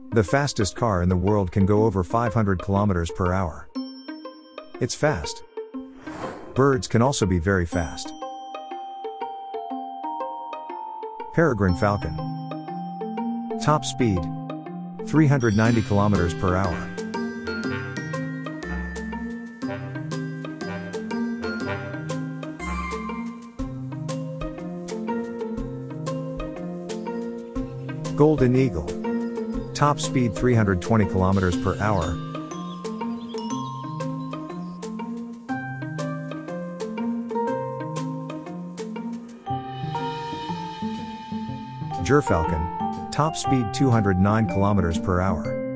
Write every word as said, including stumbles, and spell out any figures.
The fastest car in the world can go over five hundred kilometers per hour. It's fast. Birds can also be very fast. Peregrine falcon. Top speed three hundred ninety kilometers per hour. Golden eagle. Top speed three hundred twenty kilometers per hour. Gerfalcon. Top speed two hundred nine kilometers per hour.